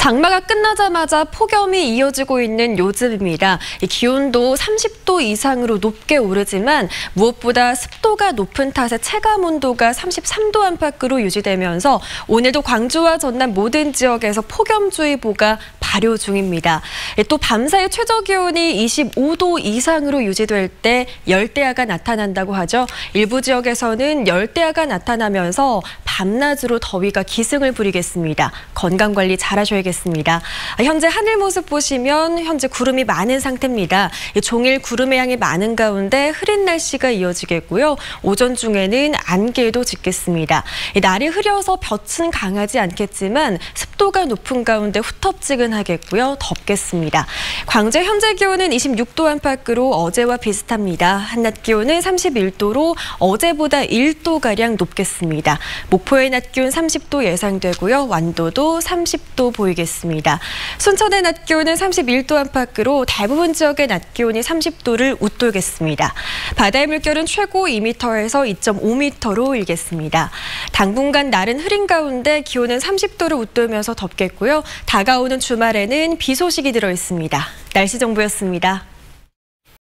장마가 끝나자마자 폭염이 이어지고 있는 요즘입니다. 기온도 30도 이상으로 높게 오르지만 무엇보다 습도가 높은 탓에 체감 온도가 33도 안팎으로 유지되면서 오늘도 광주와 전남 모든 지역에서 폭염주의보가 발효 중입니다. 또 밤사이 최저기온이 25도 이상으로 유지될 때 열대야가 나타난다고 하죠. 일부 지역에서는 열대야가 나타나면서 밤낮으로 더위가 기승을 부리겠습니다. 건강관리 잘 하셔야겠습니다. 현재 하늘 모습 보시면 현재 구름이 많은 상태입니다. 종일 구름의 양이 많은 가운데 흐린 날씨가 이어지겠고요. 오전 중에는 안개도 짙겠습니다. 날이 흐려서 볕은 강하지 않겠지만 습도가 높은 가운데 후텁지근하겠고요. 덥겠습니다. 광주 현재 기온은 26도 안팎으로 어제와 비슷합니다. 한낮 기온은 31도로 어제보다 1도가량 높겠습니다. 목포의 낮 기온 30도 예상되고요. 완도도 30도 보이겠습니다. 순천의 낮 기온은 31도 안팎으로 대부분 지역의 낮 기온이 30도를 웃돌겠습니다. 바다의 물결은 최고 2m에서 2.5m로 일겠습니다. 당분간 날은 흐린 가운데 기온은 30도를 웃돌면서 덥겠고요. 다가오는 주말에는 비 소식이 들어 있습니다. 날씨 정보였습니다.